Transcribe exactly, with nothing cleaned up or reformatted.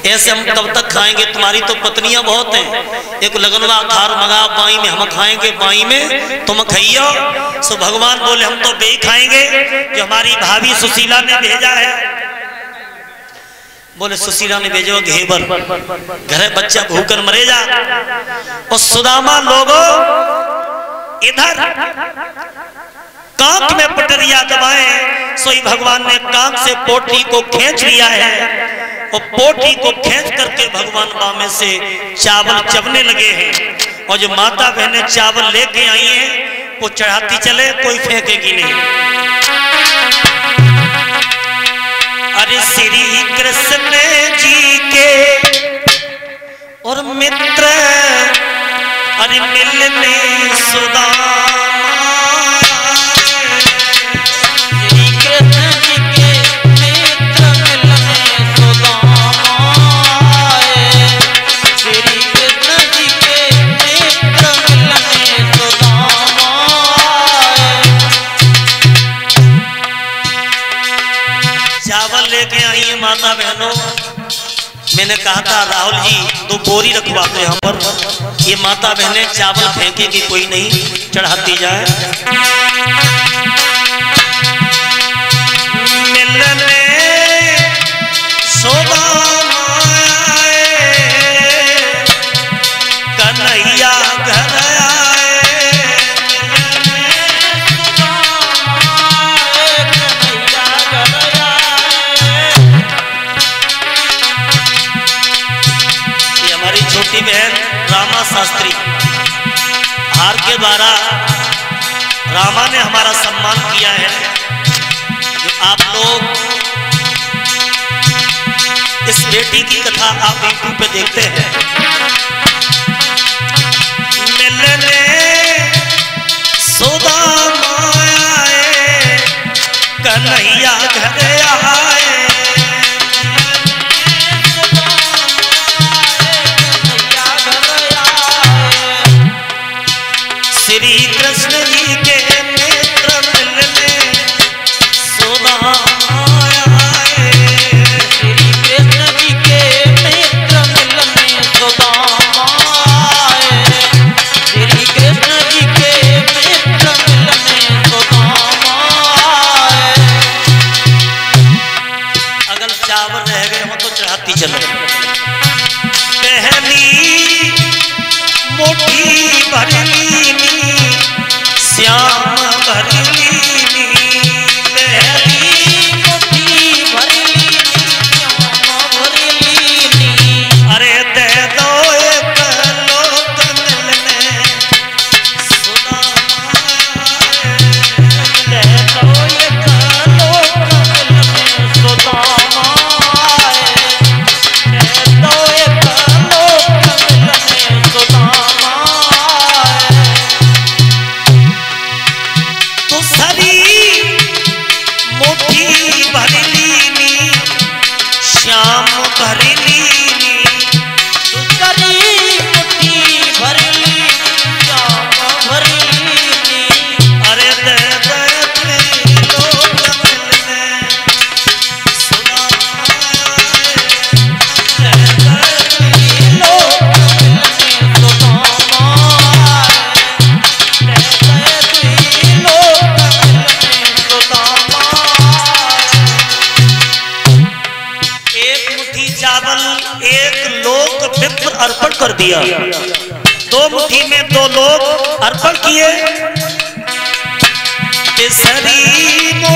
ऐसे हम कब तक खाएंगे, तुम्हारी तो पत्नियां बहुत हैं, एक लगनवा थार मगा बाई में हम खाएंगे, बाई में तुम खाइयो। सो भगवान बोले हम तो बे खाएंगे जो हमारी भाभी सुशीला ने भेजा है। बोले सुशीला ने भेजो घेवर, घरे बच्चा भूखकर मरे जा। और सुदामा लोगों इधर कांक में पटरिया दबाए, सोई भगवान ने कांक से पोटली को खींच लिया है और पोटली को खींच करके भगवान बामे से चावल चबने लगे हैं। और जो माता बहनें चावल लेके आई हैं वो चढ़ाती चले, कोई फेंकेगी नहीं। अरे श्री कृष्ण जी के और मित्र अरे मिलने सुदामा, श्री कृष्ण जी के मित्र मिलने सुदामा, श्री कृष्ण जी के मित्र मिलने सुदामा। चावल लेके आई है माता बहनों। मैंने कहा था राहुल जी दो बोरी रखवाते यहाँ पर, ये माता बहनें चावल फेंकेगी कोई नहीं, चढ़ाती जाए। मिलने सुदामा कन्हैया घर छोटी बहन रामा शास्त्री हार के द्वारा रामा ने हमारा सम्मान किया है। जो आप लोग इस बेटी की कथा आप यूट्यूब पे देखते हैं। मिलने सुदामा आए कन्हैया घर आए, श्री कृष्ण जी के मित्र मिलने सुदामा आए, श्री कृष्ण जी के मित्र मिलने सुदामा आए, श्री कृष्ण जी के मित्र मिलने सुदामा आए। अगर चावल रह गए हो तो चढ़ाती चलो। पहली मोटी भरली श्याम भरली, पहली मोटी भरली श्याम भरली। अरे दे दो एक लोक मिलने सुदामा, दे दो एक लोक मिलने सुदामा, दे दो एक लोक मिलने सुदामा। तो सभी मोटी भरली श्याम भरली, तो सभी मोटी भरली श्याम भरली। अरे दे दे लोक मिलने सुदामा, दे दे लोक मिलने सुदामा, दे दे लोक मिलने सुदामा। एक मुट्ठी चावल एक लोक विप्र अर्पण कर दिया, दो मुट्ठी में दो लोग अर्पण किए। तीसरी